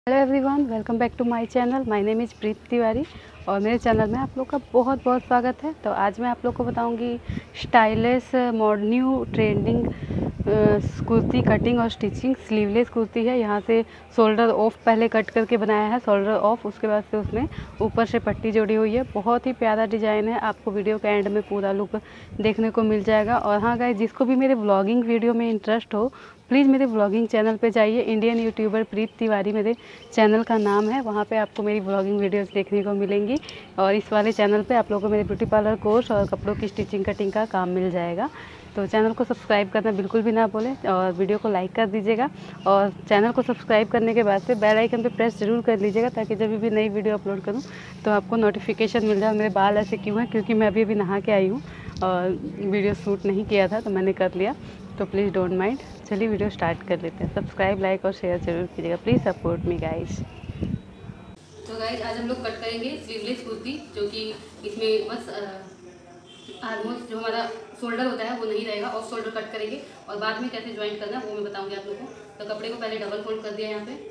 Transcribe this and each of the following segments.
Hello everyone, welcome back to my channel. My name is Preet Tiwari और मेरे channel में आप लोग का बहुत बहुत स्वागत है। तो आज मैं आप लोग को बताऊंगी stylish new trending kurti cutting और स्टिचिंग। स्लीवलेस कुर्ती है। यहाँ से शोल्डर ऑफ पहले कट करके बनाया है, शोल्डर ऑफ, उसके बाद से उसमें ऊपर से पट्टी जोड़ी हुई है। बहुत ही प्यारा डिज़ाइन है। आपको वीडियो के एंड में पूरा लुक देखने को मिल जाएगा। और हाँ गाइस, जिसको भी मेरे ब्लॉगिंग वीडियो में इंटरेस्ट हो, प्लीज़ मेरे ब्लॉगिंग चैनल पे जाइए। इंडियन यूट्यूबर प्रीत तिवारी मेरे चैनल का नाम है। वहाँ पे आपको मेरी ब्लॉगिंग वीडियोस देखने को मिलेंगी। और इस वाले चैनल पे आप लोगों को मेरे ब्यूटी पार्लर कोर्स और कपड़ों की स्टिचिंग कटिंग का काम मिल जाएगा। तो चैनल को सब्सक्राइब करना बिल्कुल भी ना भूलें और वीडियो को लाइक कर दीजिएगा। और चैनल को सब्सक्राइब करने के बाद से बेल आइकन पे प्रेस ज़रूर कर लीजिएगा, ताकि जब भी नई वीडियो अपलोड करूँ तो आपको नोटिफिकेशन मिल जाए। मेरे बाल ऐसे क्यों हैं? क्योंकि मैं अभी नहा के आई हूँ और वीडियो शूट नहीं किया था तो मैंने कर लिया। तो प्लीज़ डोंट माइंड। चलिए वीडियो स्टार्ट कर लेते हैं। सब्सक्राइब, लाइक और शेयर जरूर कीजिएगा। Please support me guys. तो गाइस, आज हम लोग कट करेंगे स्लीवलेस कुर्ती, जो कि इसमें बस ऑलमोस्ट जो हमारा शोल्डर होता है वो नहीं रहेगा, ऑफ शोल्डर कट करेंगे। और बाद में कैसे ज्वाइंट करना है वो मैं बताऊंगी आप लोगों को। तो कपड़े को पहले डबल फोल्ड कर दिया यहाँ पे,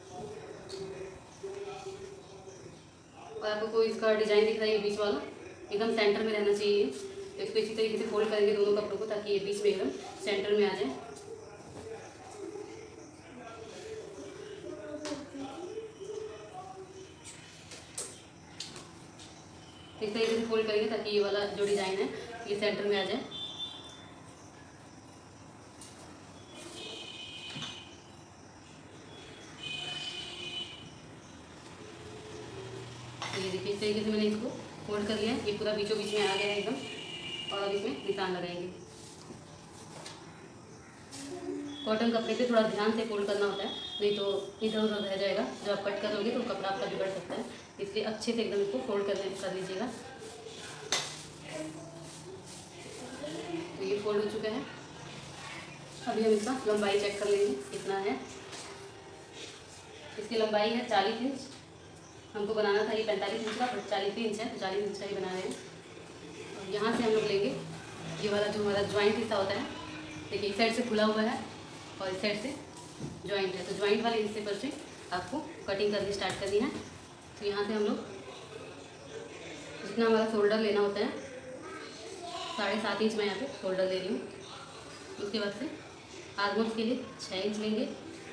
और आपको कोई इसका डिजाइन दिख रहा है, बीच वाला एकदम सेंटर में रहना चाहिए। तो इसको इसी तरीके से फोल्ड करेंगे दोनों कपड़ों को, ताकि ये बीच में एकदम सेंटर में आ जाए। इस तरीके से फोल्ड करेंगे ताकि ये वाला जो डिज़ाइन है ये सेंटर में आ जाए। तो ये देखिए, इस तरीके से मैंने इसको फोल्ड कर लिया है। ये पूरा बीचों बीच में आ गया है एकदम। और अब इसमें निशान लगाएंगे। कॉटन कपड़े पे थोड़ा ध्यान से फोल्ड करना होता है, नहीं तो इधर उधर रह जाएगा। जब आप कट करोगे तो कपड़ा आपका बिगड़ सकता है, इसलिए अच्छे से एकदम इसको फोल्ड कर लीजिएगा। तो ये फोल्ड हो चुका है। अभी हम इसका लंबाई चेक कर लेंगे कितना है। इसकी लंबाई है 40 इंच। हमको बनाना था ये 45 इंच का, बट 40 इंच है तो 40 इंच का ही बना रहे हैं। और यहाँ से हम लोग लेंगे ये वाला जो हमारा ज्वाइंट हिस्सा होता है। देखिए, एक साइड से खुला हुआ है और इस साइड से ज्वाइंट है। तो ज्वाइंट वाले हिस्से पर से आपको कटिंग करनी स्टार्ट करनी है। तो यहाँ से हम लोग जितना हमारा शोल्डर लेना होता है, 7.5 इंच मैं यहाँ पे शोल्डर ले रही हूँ। उसके बाद से आर्मोल्स के लिए 6 इंच लेंगे।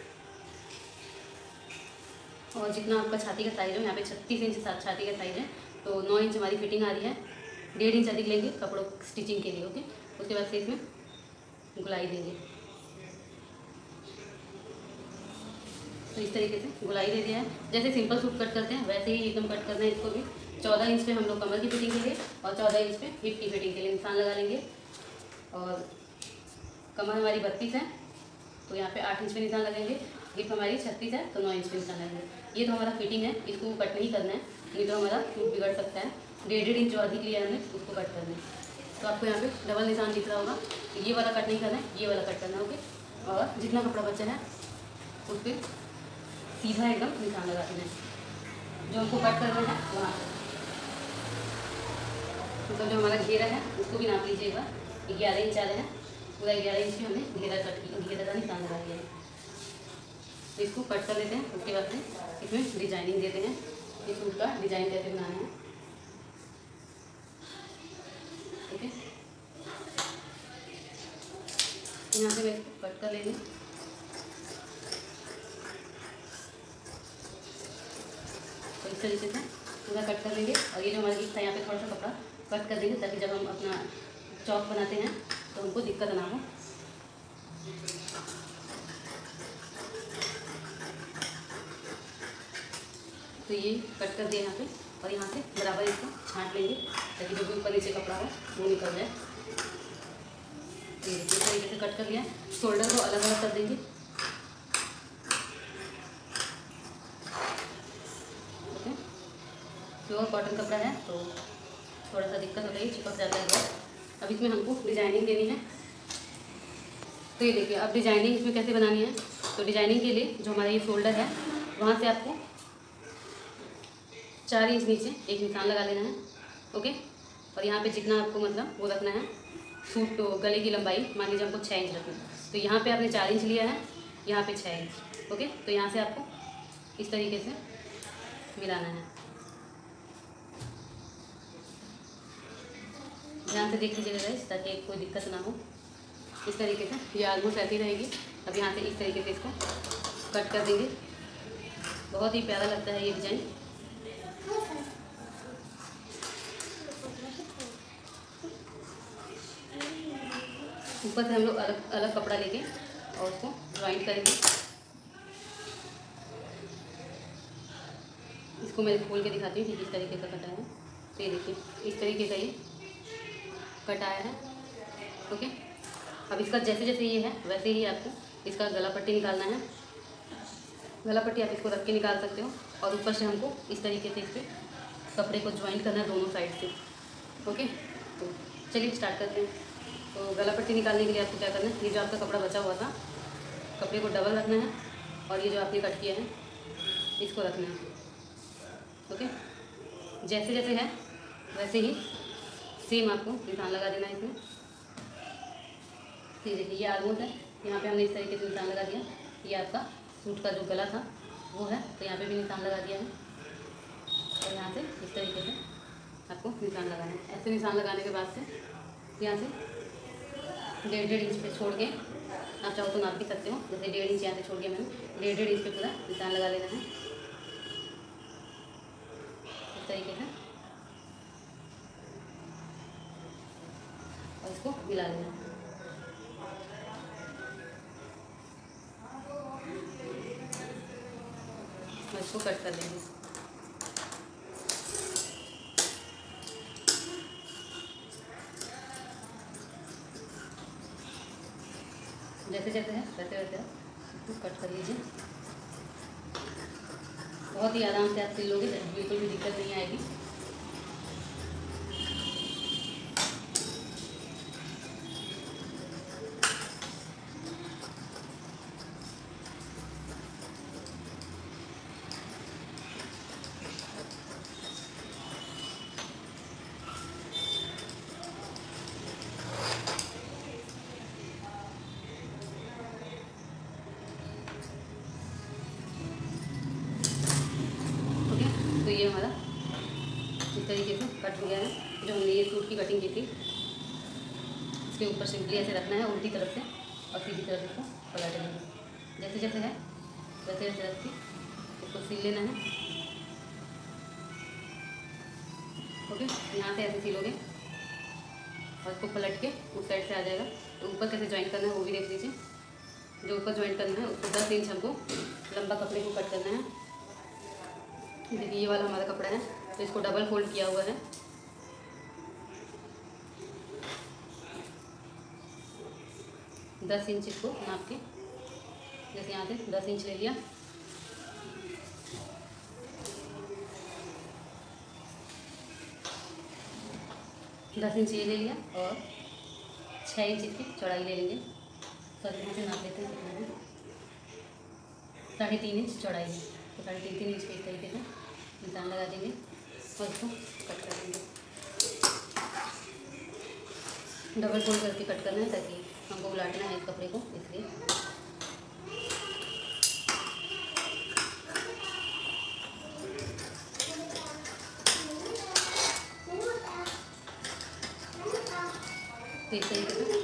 और जितना आपका छाती का साइज़ है, यहाँ पे 36 इंच छाती का साइज़ है, तो 9 इंच हमारी फिटिंग आ रही है। 1.5 इंच अधिक लेंगे कपड़ों स्टिचिंग के लिए। ओके, उसके बाद से इसमें गुलाई देंगे। तो इस तरीके से गुलाई दे दिया है। जैसे सिंपल सूट कट करते हैं वैसे ही एकदम कट करना है इसको भी। 14 इंच पे हम लोग कमर की फिटिंग के लिए और 14 इंच पे हिप की फिटिंग के लिए निशान लगा लेंगे। और कमर हमारी 32 है तो यहाँ पे 8 इंच पे निशान लगेंगे। हिप हमारी 36 है तो 9 इंच पे निशान लगेंगे। ये तो हमारा फिटिंग है, इसको कट नहीं करना है, नहीं तो हमारा सूट बिगड़ सकता है। 1.5 इंच जो अधिक लिया है हमने उसको कट करना है। तो आपको यहाँ पे डबल निशान दिख रहा होगा। ये वाला कट नहीं करना है, ये वाला कट करना है। ओके, और जितना कपड़ा बचा है उस पर सीधा एकदम निशान लगा देना है जो हमको कट करना है वहाँ पर। मतलब जो हमारा घेरा है उसको भी नाप लीजिएगा। 11 इंच आ रहा है, पूरा 11 इंच में हमने घेरा घेरा का निशान लगा दिया है। तो इसको कट कर लेते हैं। उसके बाद से इसमें डिजाइनिंग देते हैं। इस सूट का डिजाइन कैसे बनाना है। ओके, यहाँ से मैं इसको कट कर लेंगे। तो इस तरीके से पूरा कट कर लेंगे। और ये जो हमारा हिप था यहाँ पे थोड़ा सा कपड़ा कट कर देंगे, ताकि जब हम अपना चौक बनाते हैं तो हमको दिक्कत ना हो। तो ये कट कर दिया यहाँ पे, और यहाँ से बराबर इसको छांट लेंगे, ताकि जो भी ऊपर नीचे कपड़ा हो वो निकल जाए। तो ये देखिए, इस तरीके से कट कर लिया। शोल्डर को अलग अलग कर देंगे। ओके, प्योर कॉटन कपड़ा है तो थोड़ा सा दिक्कत हो रही है, चिपक जाता है बहुत। अब इसमें हमको डिजाइनिंग देनी है। तो ये देखिए, अब डिजाइनिंग इसमें कैसे बनानी है। तो डिजाइनिंग के लिए जो हमारा ये शोल्डर है वहाँ से आपको 4 इंच नीचे एक निशान लगा लेना है। ओके, और यहाँ पे जितना आपको मतलब वो रखना है सूट, तो गले की लंबाई मान लीजिए हमको 6 इंच रखना है, तो यहाँ पे आपने 4 इंच लिया है, यहाँ पे 6 इंच। ओके, तो यहाँ से आपको इस तरीके से मिलाना है। ध्यान से देख लीजिएगा गाइस ताकि कोई दिक्कत ना हो। इस तरीके से ये ऑलमोस्ट ऐसी रहेगी। अब यहाँ से इस तरीके से इसको कट कर देंगे। बहुत ही प्यारा लगता है ये डिज़ाइन। ऊपर से हम लोग अलग अलग कपड़ा लेके और उसको ज्वाइंट करेंगे। इसको मैं खोल के दिखाती हूँ कि किस तरीके का कटा है। तो ये देखिए इस तरीके का ये कट आया है। ओके, अब इसका जैसे जैसे ये है वैसे ही आपको इसका गला पट्टी निकालना है। गला पट्टी आप इसको रख के निकाल सकते हो और ऊपर से हमको इस तरीके से इस पर कपड़े को ज्वाइंट करना है दोनों साइड से। ओके, तो चलिए स्टार्ट करते हैं। तो गला पट्टी निकालने के लिए आपको क्या करना है, ये जो आपका कपड़ा बचा हुआ था कपड़े को डबल रखना है और ये जो आपने कट किया है इसको रखना है। ओके, जैसे जैसे है वैसे ही सेम आपको निशान लगा देना है इसमें। ठीक है, ये आलमोस्ट है। यहाँ पे हमने इस तरीके से निशान लगा दिया। ये आपका सूट का जो गला था वो है, तो यहाँ पे भी निशान लगा दिया है और यहाँ से इस तरीके से आपको निशान लगाना है। ऐसे निशान लगाने के बाद से यहाँ से 1.5 इंच पे छोड़ के आप चाहो तो नाप भी सकते हो। जैसे 1.5 इंच यहाँ से छोड़ के मैंने 1.5 इंच पे पूरा निशान लगा लेना है इस तरीके से और इसको मिला लेना है। और इसको कट कर देंगे। जैसे जैसे है वैसे वैसे इसको कट कर लीजिए। बहुत ही आराम से आप सिल लोगे, बिल्कुल भी दिक्कत नहीं आएगी। तो ये हमारा इस तरीके से कट हो गया है। जो हमने ये सूट की कटिंग की थी इसके ऊपर सिंपली ऐसे रखना है उल्टी तरफ से और सीधी तरफ इसको पलट लेंगे। जैसे जैसे है वैसे वैसे रख के इसको सिल लेना है। ओके, यहाँ से ऐसे सिलोगे और इसको पलट के उस साइड से आ जाएगा। तो ऊपर कैसे ज्वाइन करना है वो भी देख लीजिए। जो ऊपर ज्वाइन करना है उसको 10 इंच हमको लंबा कपड़े को कट करना है। देखिए ये वाला हमारा कपड़ा है तो इसको डबल फोल्ड किया हुआ है। दस इंच इसको नाप के, जैसे यहाँ से 10 इंच ले लिया। दस इंच ये ले लिया और 6 इंच इसकी चौड़ाई ले लेंगे। सॉरी, यहाँ से नाप लेते हैं कितना है। 3.5 इंच चौड़ाई है तो 3.5 इंच के इस तरीके से निशान लगा देंगे और इसको कट कर देंगे। डबल फोल्ड करके कट करना है ताकि हमको उलाटना है इस कपड़े को, इसलिए। तो इस तरीके से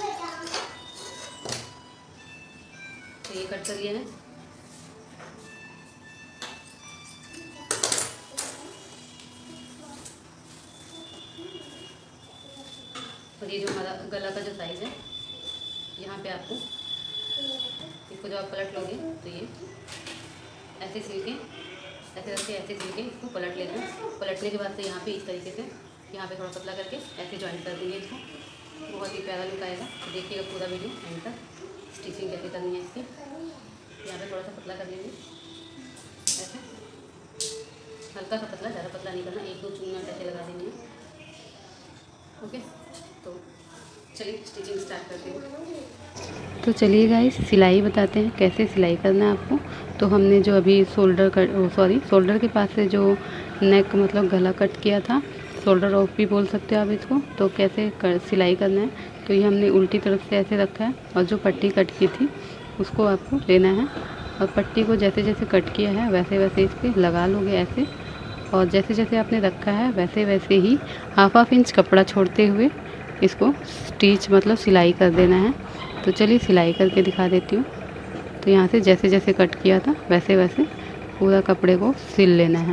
तो ये कट कर लिया है। और ये जो हमारा गला का जो साइज़ है यहाँ पे आपको इसको जब आप पलट लोगे तो ये ऐसे सिल के ऐसे रख के ऐसे सिल के इसको पलट लेना है। पलटने के बाद से यहाँ पे इस तरीके से यहाँ पे थोड़ा पतला करके ऐसे ज्वाइन कर देंगे इसको। बहुत ही प्यारा लुक आएगा। तो देखिएगा पूरा वीडियो एंड तक। स्टिचिंग कैसे करनी है इसकी, यहाँ पे थोड़ा सा पतला कर लेंगे ऐसे, हल्का सा पतला, ज़्यादा पतला नहीं करना। 1-2 चूना ऐसे लगा देंगे। ओके, तो चलिए स्टिचिंग स्टार्ट करते हैं। तो चलिए गाइस सिलाई बताते हैं कैसे सिलाई करना है आपको। तो हमने जो अभी शोल्डर के पास से जो नेक मतलब गला कट किया था, शोल्डर ऑफ भी बोल सकते हो आप इसको। तो कैसे सिलाई करना है, तो ये हमने उल्टी तरफ से ऐसे रखा है और जो पट्टी कट की थी उसको आपको लेना है और पट्टी को जैसे जैसे कट किया है वैसे वैसे इस पर लगा लोगे ऐसे, और जैसे जैसे आपने रखा है वैसे वैसे ही हाफ इंच कपड़ा छोड़ते हुए इसको स्टिच मतलब सिलाई कर देना है। तो चलिए सिलाई करके दिखा देती हूँ। तो यहाँ से जैसे जैसे कट किया था वैसे वैसे पूरा कपड़े को सिल लेना है।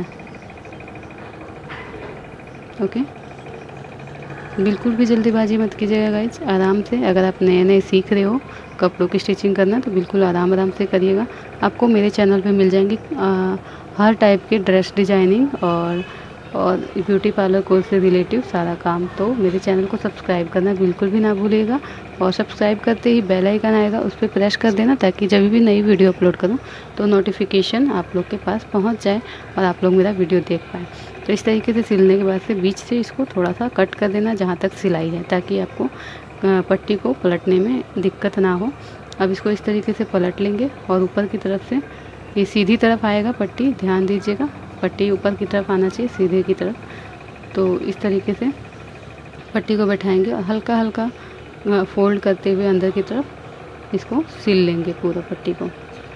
ओके, बिल्कुल भी जल्दीबाजी मत कीजिएगा गाइज, आराम से। अगर आप नए नए सीख रहे हो कपड़ों की स्टिचिंग करना तो बिल्कुल आराम आराम से करिएगा। आपको मेरे चैनल पे मिल जाएंगी हर टाइप के ड्रेस डिजाइनिंग और ब्यूटी पार्लर कोर्स से रिलेटिव सारा काम। तो मेरे चैनल को सब्सक्राइब करना बिल्कुल भी ना भूलिएगा, और सब्सक्राइब करते ही बेल आइकन आएगा उस पर प्रेस कर देना, ताकि जब भी नई वीडियो अपलोड करूँ तो नोटिफिकेशन आप लोग के पास पहुँच जाए और आप लोग मेरा वीडियो देख पाएँ। तो इस तरीके से सिलने के बाद से बीच से इसको थोड़ा सा कट कर देना जहाँ तक सिलाई है, ताकि आपको पट्टी को पलटने में दिक्कत ना हो। अब इसको इस तरीके से पलट लेंगे और ऊपर की तरफ से ये सीधी तरफ आएगा पट्टी, ध्यान दीजिएगा, पट्टी ऊपर की तरफ आना चाहिए सीधे की तरफ। तो इस तरीके से पट्टी को बैठाएंगे और हल्का हल्का फोल्ड करते हुए अंदर की तरफ इसको सिल लेंगे पूरा पट्टी को।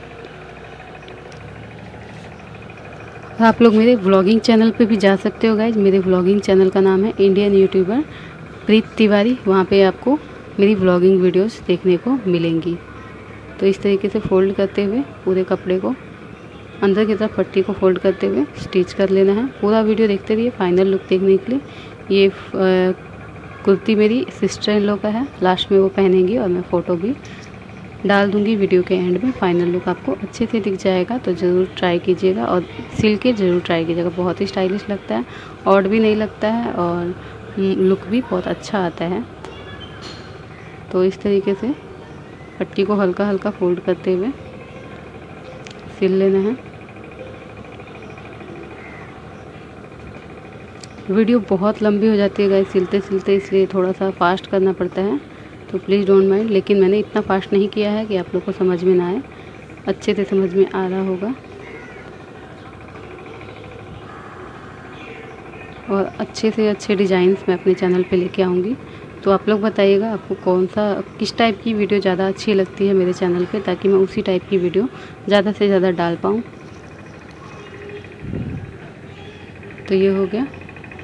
आप लोग मेरे व्लॉगिंग चैनल पे भी जा सकते हो गाइज। मेरे व्लॉगिंग चैनल का नाम है इंडियन यूट्यूबर प्रीत तिवारी, वहाँ पे आपको मेरी व्लॉगिंग वीडियोस देखने को मिलेंगी। तो इस तरीके से फोल्ड करते हुए पूरे कपड़े को अंदर की तरफ पट्टी को फोल्ड करते हुए स्टिच कर लेना है। पूरा वीडियो देखते रहिए फाइनल लुक देखने के लिए। ये कुर्ती मेरी सिस्टर इन लॉ का है, लास्ट में वो पहनेंगी और मैं फ़ोटो भी डाल दूंगी वीडियो के एंड में। फाइनल लुक आपको अच्छे से दिख जाएगा, तो ज़रूर ट्राई कीजिएगा और सिल के ज़रूर ट्राई कीजिएगा। बहुत ही स्टाइलिश लगता है, ऑड भी नहीं लगता है और लुक भी बहुत अच्छा आता है। तो इस तरीके से पट्टी को हल्का हल्का फोल्ड करते हुए सिल लेना है। वीडियो बहुत लंबी हो जाती है गाइस सिलते सिलते, इसलिए थोड़ा सा फास्ट करना पड़ता है, तो प्लीज़ डोंट माइंड। लेकिन मैंने इतना फास्ट नहीं किया है कि आप लोग को समझ में ना आए, अच्छे से समझ में आ रहा होगा। और अच्छे से अच्छे डिज़ाइंस मैं अपने चैनल पे लेके आऊँगी। तो आप लोग बताइएगा आपको कौन सा किस टाइप की वीडियो ज़्यादा अच्छी लगती है मेरे चैनल पे, ताकि मैं उसी टाइप की वीडियो ज़्यादा से ज़्यादा डाल पाऊँ। तो ये हो गया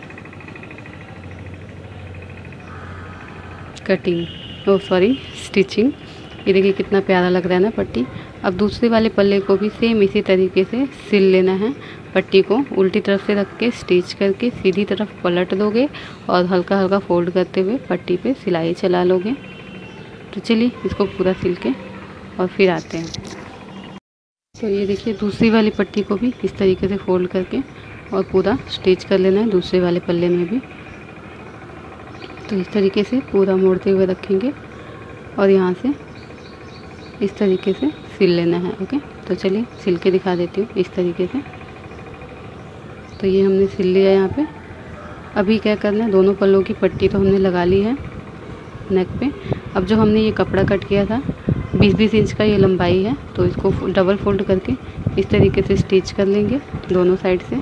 कटिंग, स्टिचिंग। ये देखिए कितना प्यारा लग रहा है ना पट्टी। अब दूसरे वाले पल्ले को भी सेम इसी तरीके से सिल लेना है। पट्टी को उल्टी तरफ से रख के स्टिच करके सीधी तरफ पलट दोगे और हल्का हल्का फोल्ड करते हुए पट्टी पे सिलाई चला लोगे। तो चलिए इसको पूरा सिल के और फिर आते हैं। तो ये देखिए दूसरी वाली पट्टी को भी इस तरीके से फोल्ड करके और पूरा स्टिच कर लेना है दूसरे वाले पल्ले में भी। तो इस तरीके से पूरा मोड़ते हुए रखेंगे और यहाँ से इस तरीके से सिल लेना है। ओके, तो चलिए सिल के दिखा देती हूँ इस तरीके से। तो ये हमने सिल लिया यहाँ पे। अभी क्या करना है, दोनों पल्लों की पट्टी तो हमने लगा ली है नेक पे। अब जो हमने ये कपड़ा कट किया था 20-20 इंच का ये लंबाई है, तो इसको डबल फोल्ड करके इस तरीके से स्टिच कर लेंगे दोनों साइड से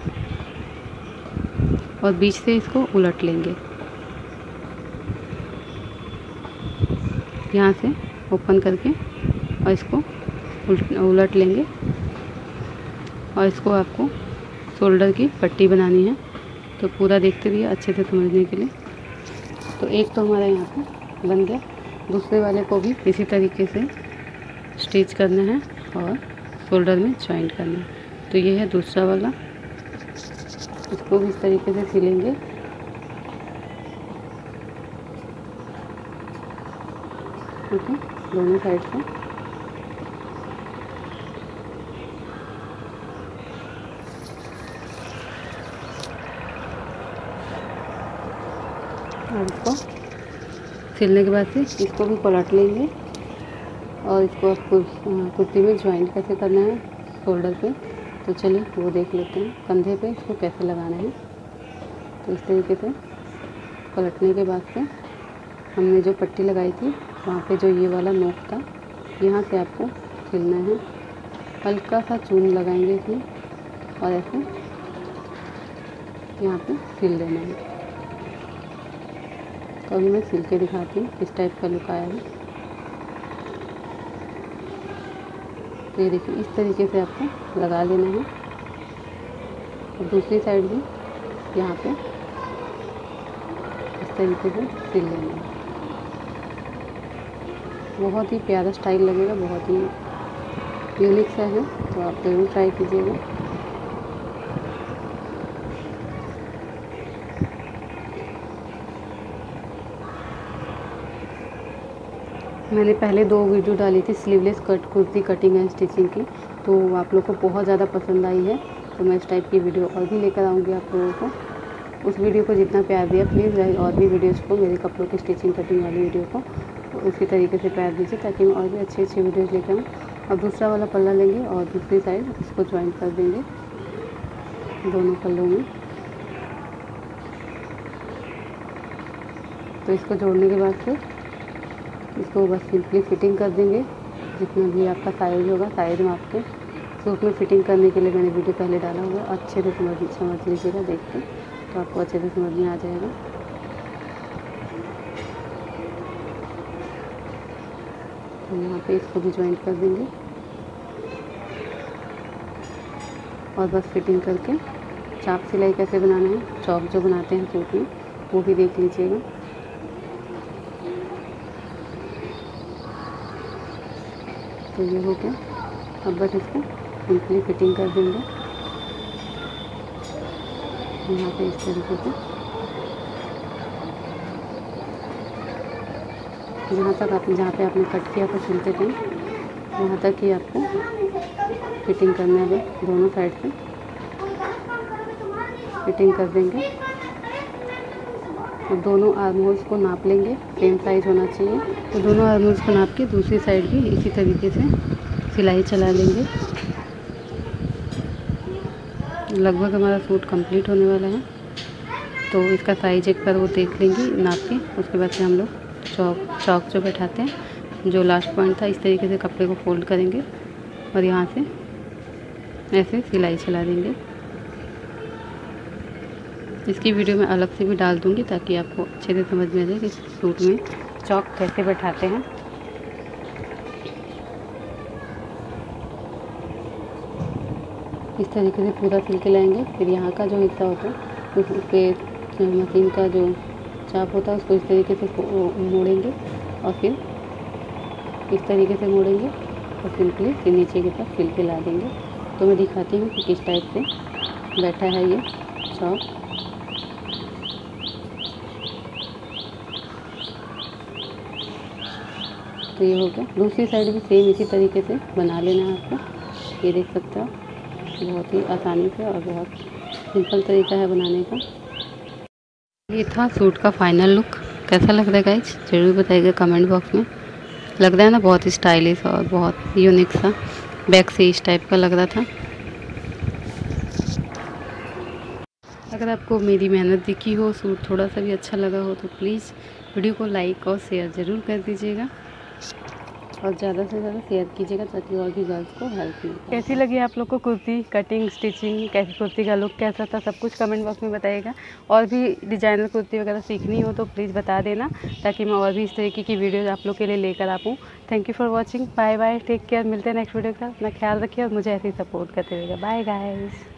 और बीच से इसको उलट लेंगे। यहाँ से ओपन करके और इसको उलट लेंगे और इसको आपको शोल्डर की पट्टी बनानी है। तो पूरा देखते रहिए अच्छे से समझने के लिए। तो एक तो हमारा यहाँ पे बन गया, दूसरे वाले को भी इसी तरीके से स्टिच करना है और शोल्डर में जॉइंट करना है। तो ये है दूसरा वाला, इसको भी इस तरीके से सिलेंगे। ओके, दोनों साइड से। और इसको सिलने के बाद से इसको भी पलट लेंगे और इसको आपको कुर्ती में ज्वाइंट कैसे करना है शोल्डर पे। तो चलिए वो देख लेते हैं, कंधे पे इसको कैसे लगाना है। तो इस तरीके से पलटने के बाद से हमने जो पट्टी लगाई थी वहाँ पे जो ये वाला नोक था, यहाँ से आपको सिलना है। हल्का सा चून लगाएंगे इसमें और ऐसे यहाँ पे सिल देना है। तो अभी मैं सिल के दिखाती हूँ किस टाइप का लुक आया है। तो ये देखिए इस तरीके से आपको लगा लेना है और दूसरी साइड भी यहाँ पे इस तरीके से सिल लेना है। बहुत ही प्यारा स्टाइल लगेगा, बहुत ही यूनिक सा है, तो आप ज़रूर ट्राई कीजिएगा। मैंने पहले 2 वीडियो डाली थी sleeveless kurti cutting and stitching की, तो आप लोग को बहुत ज़्यादा पसंद आई है। तो मैं इस टाइप की वीडियो और भी लेकर आऊँगी आप लोगों को। उस वीडियो को जितना प्यार दिया प्लीज़ और भी वीडियोज़ को, मेरे कपड़ों की स्टिचिंग कटिंग वाली वीडियो को उसी तरीके से प्यार दीजिए, ताकि मैं और भी अच्छी अच्छी वीडियोज़ लेकर आऊँ। और दूसरा वाला पल्ला लेंगे और दूसरी साइड इसको ज्वाइन कर देंगे दोनों पल्लों में। तो इसको जोड़ने के बाद फिर इसको बस सिंपली फिटिंग कर देंगे। जितना भी आपका साइज़ होगा, साइज़ में आपके सूट में फिटिंग करने के लिए मैंने वीडियो पहले डाला हुआ है, अच्छे से समझ लीजिएगा देख के, तो आपको अच्छे से समझ में आ जाएगा। तो यहाँ पे इसको भी ज्वाइंट कर देंगे और बस फिटिंग करके चाप सिलाई कैसे बनाना है, चौक जो बनाते हैं सूट में, वो भी देख लीजिएगा। तो ये हो गया। अब बस इसको सिंपली फिटिंग कर देंगे यहाँ पे इस तरीके से। जहाँ पे आपने कट किया था सिलते टाइम, वहाँ तक ही आपको फिटिंग करना है। दोनों साइड से फिटिंग कर देंगे और दोनों आर्म होल्स को नाप लेंगे, सेम साइज़ होना चाहिए। तो दोनों आर्म होल्स को नाप के दूसरी साइड भी इसी तरीके से सिलाई चला लेंगे। लगभग हमारा सूट कंप्लीट होने वाला है, तो इसका साइज एक बार वो देख लेंगे नाप के। उसके बाद से हम लोग चौक जो बैठाते हैं, जो लास्ट पॉइंट था, इस तरीके से कपड़े को फोल्ड करेंगे और यहाँ से ऐसे सिलाई चला देंगे। इसकी वीडियो मैं अलग से भी डाल दूँगी ताकि आपको अच्छे से समझ में आ जाए कि सूट में चौक कैसे बैठाते हैं। इस तरीके से पूरा सिल के लाएंगे। फिर यहाँ का जो हिस्सा होता है उस पर मशीन का जो चाप होता है उसको इस तरीके से मोड़ेंगे और फिर इस तरीके से मोड़ेंगे और सिंपली फिर नीचे की तरफ सिल के ला देंगे। तो मैं दिखाती हूँ कि किस टाइप से बैठा है ये चौक। तो ये हो गया। दूसरी साइड भी सेम इसी तरीके से बना लेना है आपको। ये देख सकते हो, बहुत ही आसानी से और बहुत सिंपल तरीका है बनाने का। ये था सूट का फाइनल लुक। कैसा लग रहा है गाइस, ज़रूर बताइएगा कमेंट बॉक्स में। लग रहा है ना बहुत ही स्टाइलिश और बहुत यूनिक सा, बैक से इस टाइप का लग रहा था। अगर आपको मेरी मेहनत दिखी हो, सूट थोड़ा सा भी अच्छा लगा हो, तो प्लीज़ वीडियो को लाइक और शेयर ज़रूर कर दीजिएगा और ज़्यादा से ज़्यादा शेयर कीजिएगा ताकि और भी गर्ल्स को हेल्प मिले। कैसी लगी आप लोग को कुर्ती कटिंग स्टिचिंग, कैसी कुर्ती का लुक कैसा था, सब कुछ कमेंट बॉक्स में बताइएगा। और भी डिज़ाइनर कुर्ती वगैरह सीखनी हो तो प्लीज़ बता देना, ताकि मैं और भी इस तरीके की वीडियोज़ आप लोग के लिए लेकर आ पाऊँ। Thank you for watching, bye bye, take care. मिलते हैं नेक्स्ट वीडियो के साथ। अपना ख्याल रखिए और मुझे ऐसे ही सपोर्ट करते रहिएगा। Bye guys.